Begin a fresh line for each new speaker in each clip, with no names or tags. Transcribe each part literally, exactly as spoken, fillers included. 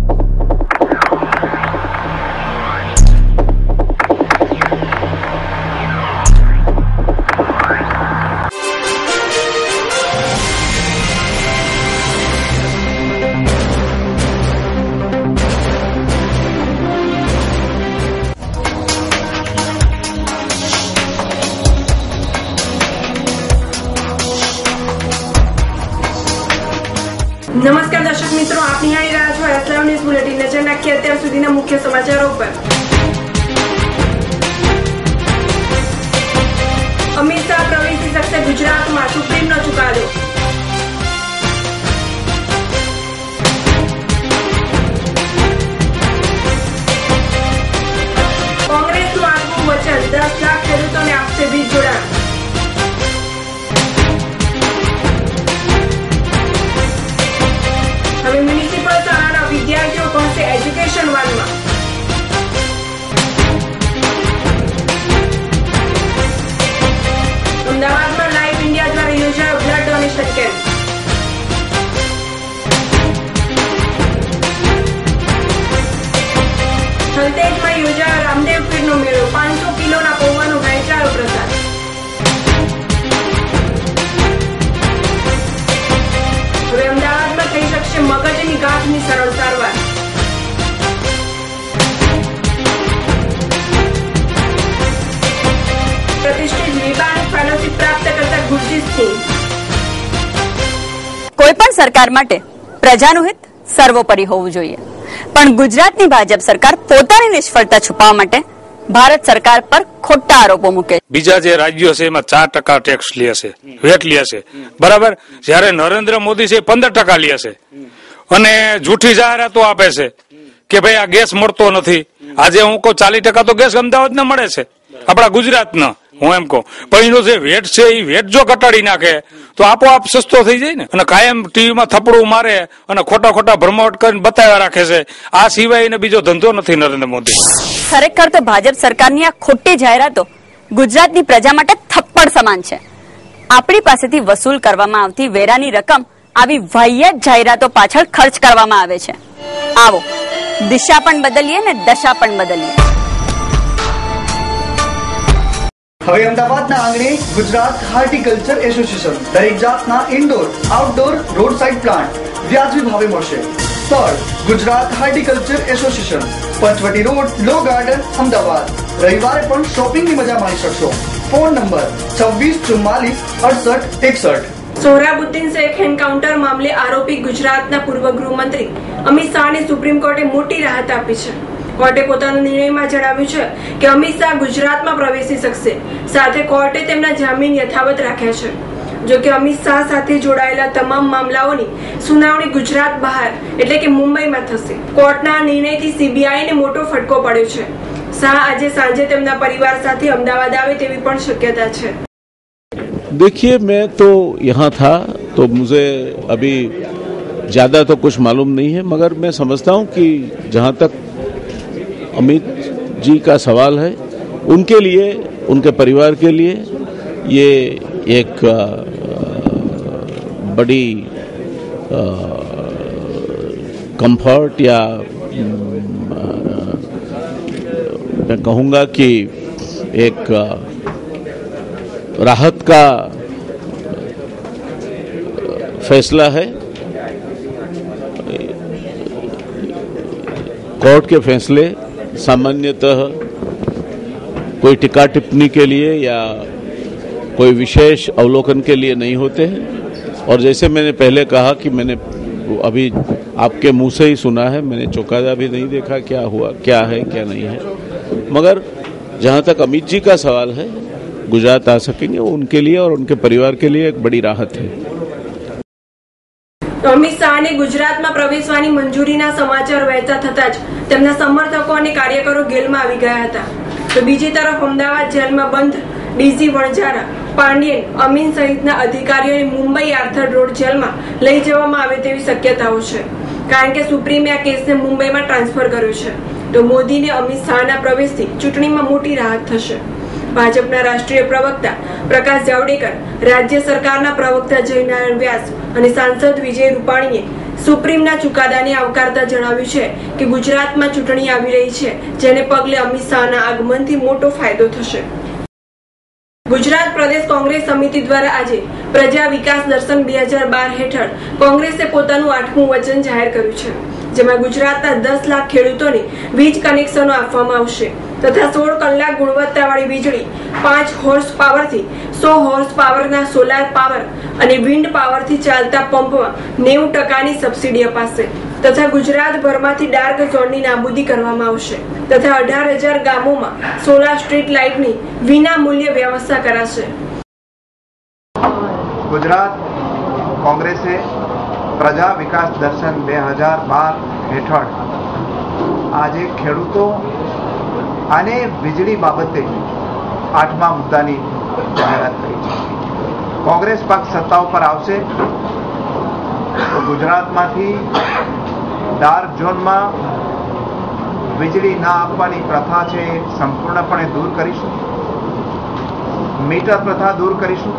નમસ્કાર દર્શક મિત્રો, આપ નિહાળી રહ્યા છો એસ લાઈવ ન્યૂઝ બુલેટિન. નજર નાખીએ અત્યાર સુધીના મુખ્ય સમાચારો પર. અમિત શાહ પ્રવેશી શકશે ગુજરાતમાં, સુપ્રીમનો ચુકાદો. કોંગ્રેસનું આગવું વચન, દસ લાખ ખેડૂતોને આપશે વીજ જોડાણ. હવે મ્યુનિસિપલ શાળાના વિદ્યાર્થીઓ પહોંચશે એજ્યુકેશન વાનમાં. અમદાવાદમાં લાઈવ ઇન્ડિયા દ્વારા યોજાયો બ્લડ ડોનેશન કેમ્પ. થલતેજમાં યોજાયો રામદેવ પીરનો મેળો, પાંચસો કિલોના પૌવાનો વહેંચાયો પ્રસાદ. હવે અમદાવાદમાં થઈ શકશે મગજની ગાંઠની સરળ સારવાર. પ્રતિષ્ઠિત વિભાગ ફેલોશિપ પ્રાપ્ત કરતા ગુરજીત સિંહ.
કોઈ પણ સરકાર માટે પ્રજાનું હિત સર્વોપરી હોવું જોઈએ, પણ ગુજરાતની ભાજપ સરકાર પોતાની નિષ્ફળતા છુપાવવા માટે ભારત સરકાર પર ખોટા આરોપો મૂકે.
બીજા જે રાજ્યો છે એમાં ચાર ટકા ટેક્સ લે છે, વેટ લે છે, બરાબર. જયારે નરેન્દ્ર મોદી છે પંદર ટકા લે છે અને જૂઠી જાહેરાતો આપે છે કે ભાઈ આ ગેસ મળતો નથી. આજે હું કહું ચાલીસ ટકા તો ગેસ અમદાવાદ ને મળે છે, આપણા ગુજરાત ના. હું એમ કહું પણ એનો જે વેટ છે એ વેટ જો ઘટાડી નાખે તો આપોઆપ સસ્તો થઈ જાય ને. અને કાયમ ટીવીમાં થપડું મારે અને ખોટા ખોટા ભરમાવટ કરીને બતાવ્યા રાખે છે. આ સિવાય એને બીજો ધંધો નથી નરેન્દ્ર મોદી.
ખરેખર તો ભાજપ સરકારની આ ખોટી જાહેરાતો ગુજરાતની પ્રજા માટે થપ્પડ સમાન છે. આપણી પાસેથી વસૂલ કરવામાં આવતી વેરાની રકમ આવી વાહિયાત જાહેરાતો પાછળ ખર્ચ કરવામાં આવે છે. આવો દિશા પણ બદલીએ ને દશા પણ બદલીએ.
હવે અમદાવાદના આંગણે ગુજરાત હોર્ટિકલ્ચર એસોસિએશન દરેક જાતના indoor outdoor road side plant વ્યાજબી ભાવે મળશે. સ્થળ Gujarat horticulture association, Panchvati road, Law Garden, Ahmedabad. રવિવારે પણ શોપિંગની મજા માણી શકશો. ફોન નંબર છવ્વીસ ચુમ્માલીસ અડસઠ એકસઠ.
સોહરાબુદ્દીન શેખ એન્કાઉન્ટર મામલે આરોપી ગુજરાતના પૂર્વ ગૃહમંત્રી અમિત શાહને સુપ્રીમ કોર્ટે મોટી રાહત આપી છે. કોર્ટે પોતાના નિર્ણયમાં જણાવ્યું છે કે અમિત શાહ ગુજરાતમાં પ્રવેશી શકશે. સાથે કોર્ટે તેમના જામીન યથાવત રાખ્યા છે. જો કે અમિત શાહ સાથે જોડાયેલા તમામ મામલાઓની સુનાવણી ગુજરાત બહાર એટલે કે મુંબઈમાં થશે. કોર્ટના નિર્ણયથી સીબીઆઈને મોટો ફટકો પડ્યો છે. શાહ આજે સાંજે તેમના પરિવાર સાથે અમદાવાદ આવે તેવી પણ શક્યતા છે.
देखिए, मैं तो यहाँ था तो मुझे अभी ज़्यादा तो कुछ मालूम नहीं है, मगर मैं समझता हूँ कि जहाँ तक अमित जी का सवाल है, उनके लिए, उनके परिवार के लिए ये एक बड़ी कंफर्ट या मैं कहूँगा कि एक राहत का फैसला है. कोर्ट के फैसले सामान्यतः कोई टिक्का टिप्पणी के लिए या कोई विशेष अवलोकन के लिए नहीं होते हैं. और जैसे मैंने पहले कहा कि मैंने अभी आपके मुंह से ही सुना है, मैंने चौकादा भी नहीं देखा क्या हुआ, क्या है क्या नहीं है. मगर जहाँ तक अमित जी का सवाल है, गुजरात आ सकेंगे, वो उनके लिए और उनके परिवार के लिए एक बड़ी राहत है.
તો અમિત શાહને ગુજરાતમાં પ્રવેશવાની મંજૂરીના સમાચાર વહેતા થતા જ તેમના સમર્થકો અને કાર્યકરો જેલમાં આવી ગયા હતા. તો બીજી તરફ અમદાવાદ જેલમાં બંધ ડીસી વણઝારા, પાંડિયન, અમીન સહિતના અધિકારીઓને મુંબઈ આર્થર રોડ જેલમાં લઈ જવામાં આવે તેવી શક્યતાઓ છે, કારણ કે સુપ્રીમે આ કેસને મુંબઈમાં ટ્રાન્સફર કર્યો છે. તો મોદીને અમિત શાહના પ્રવેશથી ચૂંટણીમાં મોટી રાહત થશે. ભાજપના રાષ્ટ્રીય પ્રવક્તા પ્રકાશ જાવડેકર, રાજ્ય સરકારના પ્રવક્તા જયનારાયણ વ્યાસ અને સાંસદ વિજય રૂપાણીએ સુપ્રીમના ચુકાદાને આવકારતા જણાવ્યું છે કે ગુજરાતમાં ચૂંટણી આવી રહી છે, જેને પગલે અમિત શાહના આગમનથી મોટો ફાયદો થશે. ગુજરાત પ્રદેશ કોંગ્રેસ સમિતિ દ્વારા આજે પ્રજા વિકાસ દર્શન બે હજાર બાર હેઠળ કોંગ્રેસે પોતાનું આઠમું વચન જાહેર કર્યું છે, જેમાં ગુજરાતના દસ લાખ ખેડૂતોને વીજ કનેક્શનો આપવામાં આવશે તથા સોળ કલાક ગુણવત્તાવાળી વીજળી, પાંચ હોર્સ પાવરથી સો હોર્સ પાવરના સોલાર પાવર અને વિન્ડ પાવરથી ચાલતા પંપમાં નેવું ટકાની સબસિડી અપાશે તથા ગુજરાતભરમાંથી ડાર્ક ઝોનની નાબૂદી કરવામાં આવશે તથા અઢાર હજાર ગામોમાં સોલાર સ્ટ્રીટ લાઇટની વિના મૂલ્યે વ્યવસ્થા કરાશે.
ગુજરાત કોંગ્રેસે પ્રજા વિકાસ દર્શન બે હજાર બાર હેઠળ આજે ખેડૂતો અને વીજળી બાબતે આઠમા મુદ્દાની જાહેરાત કરી છે. કોંગ્રેસ પક્ષ સત્તા ઉપર આવશે તો ગુજરાતમાંથી ડાર્ક ઝોનમાં વીજળી ના આપવાની પ્રથા છે એ સંપૂર્ણપણે દૂર કરીશું. મીટર પ્રથા દૂર કરીશું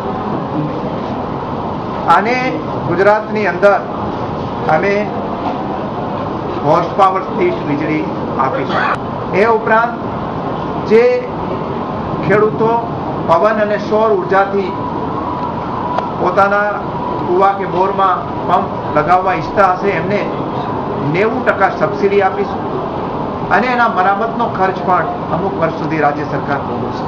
અને ગુજરાતની અંદર અમે હોર્સ પાવરથી વીજળી આપીશું. એ ઉપરાંત જે ખેડૂતો પવન અને સૌર ઉર્જાથી પોતાના કુવા કે બોરમાં પંપ લગાવવા ઈચ્છતા હશે એમને નેવું ટકા સબસિડી આપીશું અને એના મરામતનો ખર્ચ પણ અમુક વર્ષ સુધી રાજ્ય સરકાર ભોગવશે.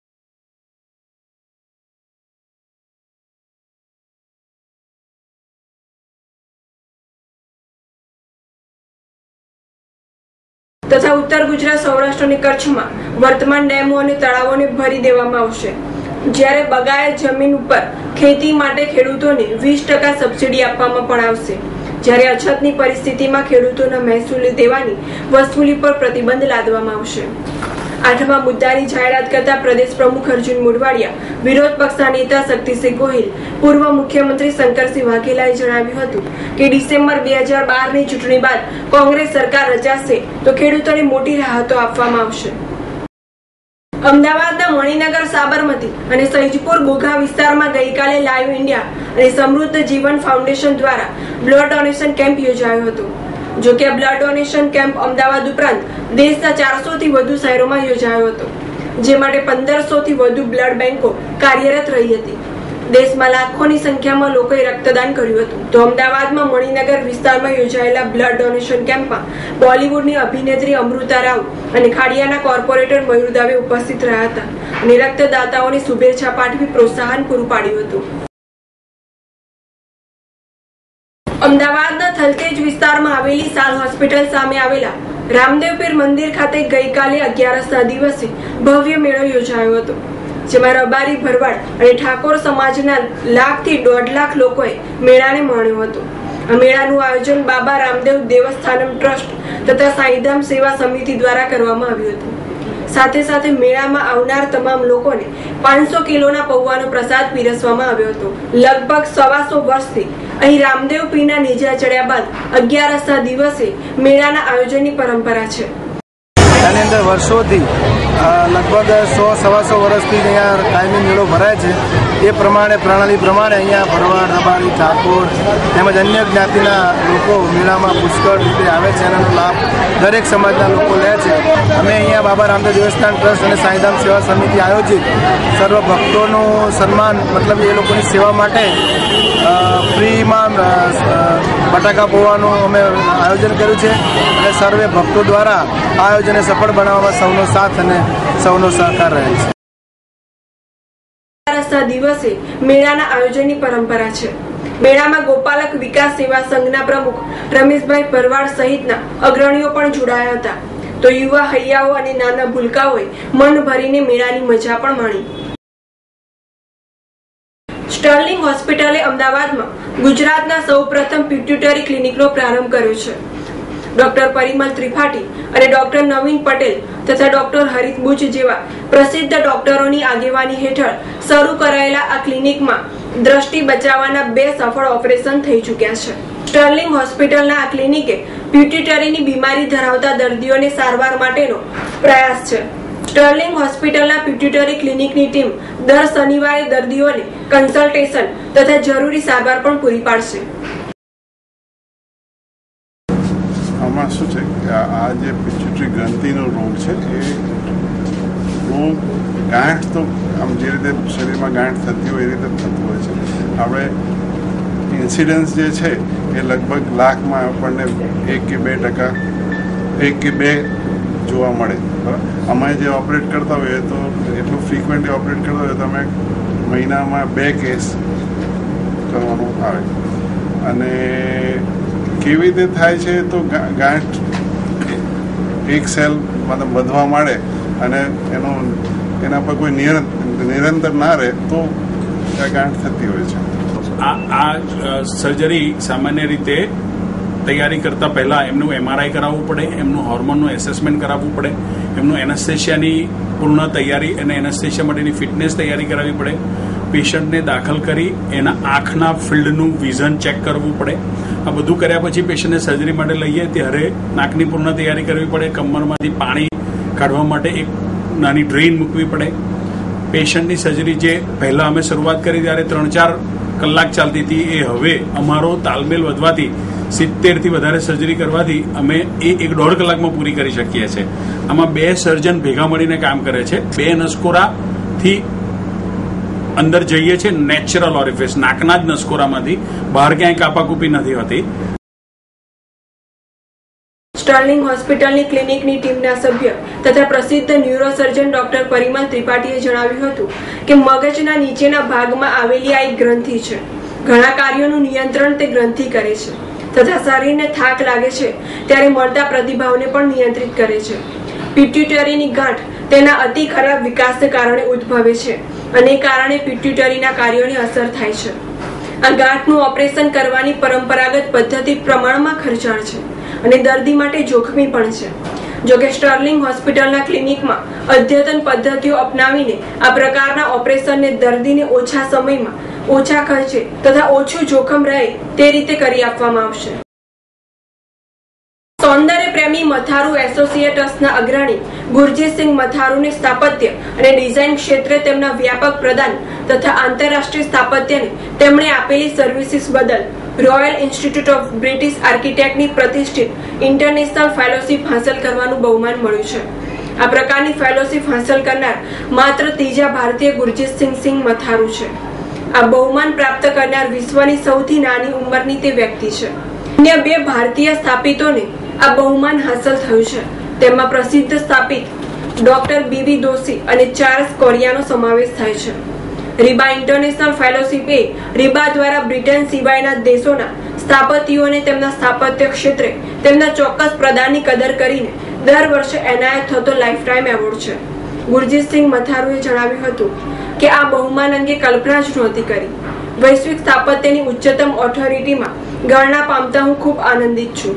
તથા ઉત્તર ગુજરાત, સૌરાષ્ટ્ર અને કચ્છમાં વર્તમાન ડેમો અને તળાવોને ભરી દેવામાં આવશે, જ્યારે બગાયત જમીન ઉપર ખેતી માટે ખેડૂતોને વીસ ટકા સબસિડી આપવામાં પણ આવશે, જ્યારે અછતની પરિસ્થિતિમાં ખેડૂતોના મહેસૂલ દેવાની વસૂલી પર પ્રતિબંધ લાદવામાં આવશે. આઠમા મુદ્દાની જાહેરાત કરતા પ્રદેશ પ્રમુખ અર્જુન મોઢવાડિયા, વિરોધ પક્ષના નેતા શક્તિસિંહ ગોહિલ, પૂર્વ મુખ્યમંત્રી શંકરસિંહ વાઘેલાએ જણાવ્યું હતું કે ડિસેમ્બર બે હજાર બાર ની ચૂંટણી બાદ કોંગ્રેસ સરકાર રચાશે તો ખેડૂતોને મોટી રાહતો આપવામાં આવશે. અમદાવાદના મણિનગર, સાબરમતી અને સૈજપુર ઘોઘા વિસ્તારમાં ગઈકાલે લાઈવ ઇન્ડિયા અને સમૃદ્ધ જીવન ફાઉન્ડેશન દ્વારા બ્લડ ડોનેશન કેમ્પ યોજાયો હતો. જો કે બ્લડ ડોનેશન કેમ્પ અમદાવાદ ઉપરાંત દેશના ચારસો થી વધુ શહેરોમાં યોજાયો હતો, જે માટે પંદરસો થી વધુ બ્લડ બેંકો કાર્યરત રહી હતી. દેશમાં લાખોની સંખ્યામાં લોકોએ રક્તદાન કર્યું હતું. તો અમદાવાદમાં મણિનગર વિસ્તારમાં યોજાયેલા બ્લડ ડોનેશન કેમ્પમાં બોલિવૂડની અભિનેત્રી અમૃતા રાવ અને ખાડિયાના કોર્પોરેટર મયુર દવે ઉપસ્થિત રહ્યા હતા અને રક્તદાતાઓને શુભેચ્છા પાઠવી પ્રોત્સાહન પૂરું પાડ્યું હતું. અમદાવાદના થલતેજ વિસ્તારમાં આવેલી સાલ હોસ્પિટલ સામે આવેલા રામદેવ પીર મંદિર ખાતે ગઈકાલે અગિયારસના દિવસે ભવ્ય મેળો યોજાયો હતો, જેમાં રબારી, ભરવાડ અને ઠાકોર સમાજના લાખ થી દોઢ લાખ લોકોએ મેળાને માણ્યો હતો. આ મેળાનું આયોજન બાબા રામદેવ દેવસ્થાનમ ટ્રસ્ટ તથા સાંઈધામ સેવા સમિતિ દ્વારા કરવામાં આવ્યું હતું. સાથે સાથે મેળામાં આવનાર તમામ લોકોને પાંચસો કિલોના પૌવાનો પ્રસાદ પીરસવામાં આવ્યો હતો. લગભગ સવાસો વર્ષથી અહીં રામદેવ પીરના નેજા ચડ્યા બાદ અગિયારસના દિવસે મેળાના આયોજનની પરંપરા છે.
આની અંદર વર્ષોથી લગભગ સો સવાસો વર્ષથી અહીંયા કાયમી મેળો ભરાય છે. એ પ્રમાણે પ્રણાલી પ્રમાણે અહીંયા ભરવાડ, રબારી, ઠાકોર તેમજ અન્ય જ્ઞાતિના લોકો મેળામાં પુષ્કળ રીતે આવે છે. એનો લાભ દરેક સમાજના લોકો લે છે. અમે અહીંયા બાબા રામદેવ દેવસ્થાન ટ્રસ્ટ અને સાંઈધામ સેવા સમિતિ આયોજિત સર્વ ભક્તોનું સન્માન મતલબ એ લોકોની સેવા માટે ફ્રીમાં બટાકા પૌવાનું અમે આયોજન કર્યું છે અને સર્વે ભક્તો દ્વારા આ આયોજનને સફળ બનાવવામાં સૌનો સાથ અને સૌનો સહકાર રહે છે.
દિવસે મેળાના આયોજનની પરંપરા છે. મેળામાં ગોપાલક વિકાસ સેવા સંઘના પ્રમુખ રમેશભાઈ ભરવાડ સહિતના અગ્રણીઓ પણ જોડાયા હતા. તો યુવા હૈયાઓ અને નાના ભૂલકાઓએ મન ભરીને મેળાની મજા પણ માણી. સ્ટર્લિંગ હોસ્પિટલે અમદાવાદમાં ગુજરાતના સૌપ્રથમ પિટ્યુટરી ક્લિનિકનો પ્રારંભ કર્યો છે. ડોક્ટર પરિમલ ત્રિપાઠી અને ડોક્ટર નવીન પટેલ તથા ડોક્ટર હરિત બુચ જેવા પ્રસિદ્ધ ડોક્ટરોની આગેવાની હેઠળ શરૂ કરાયેલા આ ક્લિનિકમાં દ્રષ્ટિ બચાવવાના બે સફળ ઓપરેશન થઈ ચૂક્યા છે. સ્ટર્લિંગ હોસ્પિટલના આ ક્લિનિકે પિટ્યુટરીની બીમારી ધરાવતા દર્દીઓને સારવાર માટેનો પ્રયાસ છે. સ્ટર્લિંગ હોસ્પિટલના પિટ્યુટરી ક્લિનિકની ટીમ દર શનિવારે દર્દીઓને કન્સલ્ટેશન તથા જરૂરી સારવાર પણ પૂરી પાડશે.
એમાં શું છે કે આ જે પિટ્યુટરી ગ્રંથિનો રોગ છે એ રોગ ગાંઠ તો આમ જે રીતે શરીરમાં ગાંઠ થતી હોય એ રીતે થતું હોય છે. આપણે ઇન્સિડન્સ જે છે એ લગભગ લાખમાં આપણને એક કે બે ટકા એક કે બે જોવા મળે. અમે જે ઓપરેટ કરતા હોઈએ તો એટલું ફ્રિકવન્ટલી ઓપરેટ કરતા હોઈએ તો અમે મહિનામાં બે કેસ કરવાનું આવે. અને કેવી રીતે થાય છે તો ગાંઠ એક સેલ મતલબ વધવા માંડે અને એનો એના પર કોઈ નિરંતર ના રહે તો ગાંઠ થતી હોય છે.
આ આ સર્જરી સામાન્ય રીતે તૈયારી કરતા પહેલા એમનું એમઆરઆઈ કરાવવું પડે, એમનું હોર્મોનનું એસેસમેન્ટ કરાવવું પડે, એમનું એનેસ્થેશિયાની પૂર્ણ તૈયારી અને એનેસ્થેશિયા માટેની ફિટનેસ તૈયારી કરાવવી પડે, પેશન્ટને દાખલ કરી એના આંખના ફિલ્ડનું વિઝન ચેક કરવું પડે. આ બધું કર્યા પછી પેશન્ટને સર્જરી માટે લઈએ ત્યારે નાકની પૂર્ણ તૈયારી કરવી પડે, કમરમાંથી પાણી કાઢવા માટે એક નાની ડ્રેઇન મૂકવી પડે. પેશન્ટની સર્જરી જે પહેલાં અમે શરૂઆત કરી ત્યારે ત્રણ ચાર કલાક ચાલતી હતી એ હવે અમારો તાલમેલ વધવાથી સિત્તેરથી વધારે સર્જરી કરવાથી અમે એ એક દોઢ કલાકમાં પૂરી કરી શકીએ છીએ. આમાં બે સર્જન ભેગા મળીને કામ કરે છે. બે નસકોરાથી અંદર જઈએ છીએ નેચરલ ઓરિફિસ, નાકના જ નસકોરામાંથી, બહાર ક્યાંય કાપાકૂપી નથી હોતી.
સ્ટર્લિંગ હોસ્પિટલની ક્લિનિકની ટીમના સભ્ય તથા પ્રસિદ્ધ ન્યુરોસર્જન ડોક્ટર પરિમલ ત્રિપાઠીએ જણાવ્યું હતું કે મગજના નીચેના ભાગમાં આવેલી આ એક ગ્રંથિ છે. ઘણા કાર્યોનું નિયંત્રણ તે ગ્રંથિ કરે છે તથા શરીરને થાક લાગે છે ત્યારે મળતા પ્રતિભાવને પણ નિયંત્રિત કરે છે. પિટ્યુટરીની ગાંઠ તેના અતિ ખરાબ વિકાસને કારણે ઉદ્ભવે છે અને એ કારણે પિટ્યુટરીના કાર્યોને અસર થાય છે. આ ગાંઠનું ઓપરેશન કરવાની પરંપરાગત પદ્ધતિ પ્રમાણમાં ખર્ચાળ છે અને દર્દી માટે જોખમી પણ છે. જોકે સ્ટર્લિંગ હોસ્પિટલના ક્લિનિકમાં અદ્યતન પદ્ધતિઓ અપનાવીને આ પ્રકારના ઓપરેશનને દર્દીને ઓછા સમયમાં, ઓછા ખર્ચે તથા ઓછું જોખમ રહે તે રીતે કરી આપવામાં આવશે. સૌંદર્ય પ્રેમી મથારુ એસોસિએટ્સના અગ્રણી ગુરજીતસિંહ મથારુને સ્થાપત્ય અને ડિઝાઇન ક્ષેત્રે તેમના વ્યાપક પ્રદાન તથા આંતરરાષ્ટ્રીય સ્થાપત્યને તેમણે આપેલી સર્વિસીસ બદલ રોયલ ઇન્સ્ટિટ્યૂટ ઓફ બ્રિટિશ આર્કિટેક્ટની પ્રતિષ્ઠિત ઇન્ટરનેશનલ ફેલોશિપ હાંસલ કરવાનું બહુમાન મળ્યું છે. આ પ્રકારની ફેલોશિપ હાંસલ કરનાર માત્ર ત્રીજા ભારતીય ગુરજીતસિંહ સિંહ મથારુ છે. આ બહુમાન પ્રાપ્ત કરનાર વિશ્વની સૌથી નાની ઉંમરની તે વ્યક્તિ છે. અન્ય બે ભારતીય સ્થાપિતોને આ બહુમાન હાંસલ થયું છે. તેમાં પ્રસિદ્ધ સ્થાપિત ડોક્ટર બીવી દોશી અને ચાર્લ્સ કોરિયાનો સમાવેશ થાય છે. રીબા ઇન્ટરનેશનલ ફેલોશિપ એ રીબા દ્વારા બ્રિટન સિવાયના દેશોના સ્થાપતિઓને તેમના સ્થાપત્ય ક્ષેત્રે તેમના ચોક્કસ પ્રદાનની કદર કરીને દર વર્ષે એનાયત થતો લાઈફ ટાઈમ એવોર્ડ છે. ગુરજીતસિંહ મથારુએ જણાવ્યું હતું કે આ બહુમાન અંગે કલ્પના જ નહોતી કરી. વૈશ્વિક સ્થાપત્યની ઉચ્ચતમ ઓથોરિટીમાં ગણના પામતા હું ખૂબ આનંદિત છું.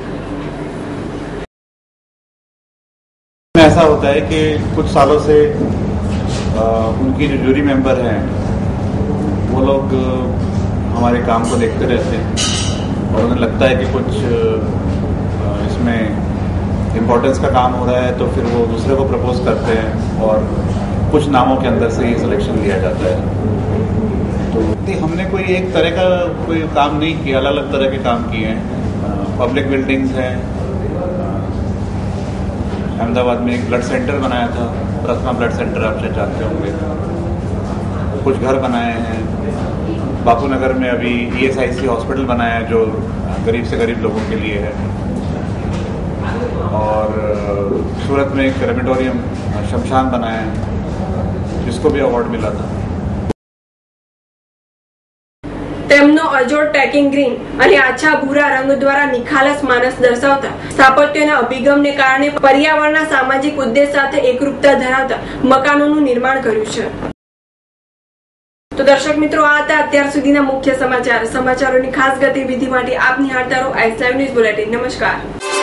ऐसा होता है कि कुछ सालों से आ, उनकी जो जूरी मेंबर हैं वो लोग हमारे काम को देखते रहते हैं और उन्हें लगता है कि कुछ आ, इसमें इम्पोर्टेंस का काम हो रहा है तो फिर वो दूसरे को प्रपोज करते हैं और कुछ नामों के अंदर से ये सिलेक्शन लिया जाता है. तो हमने कोई एक तरह का कोई काम नहीं किया, अलग अलग तरह के काम किए हैं. पब्लिक बिल्डिंग्स हैं, अहमदाबाद में एक ब्लड सेंटर बनाया था, प्रथमा ब्लड सेंटर आप शायद जानते होंगे. कुछ घर बनाए हैं. बापू नगर में अभी ईएसआईसी हॉस्पिटल बनाया है जो गरीब से गरीब लोगों के लिए है. और सूरत में एक क्रेमेटोरियम शमशान बनाया है जिसको भी अवार्ड मिला था.
તેમનો અજોડ ટેકિંગ ગ્રીન અને આછા ભૂરા રંગ દ્વારા નિખાલસ માનસ દર્શાવતા સ્થાપત્યના અભિગમને કારણે પર્યાવરણના સામાજિક ઉદ્દેશ સાથે એકરૂપતા ધરાવતા મકાનોનું નિર્માણ કર્યું છે. તો દર્શક મિત્રો, આ હતા અત્યાર સુધીના મુખ્ય સમાચાર. સમાચારોની ખાસ ગતિવિધિ માટે આપ નિહાળતા રહો આઈએસ લાઈવ ન્યૂઝ બુલેટિન. નમસ્કાર.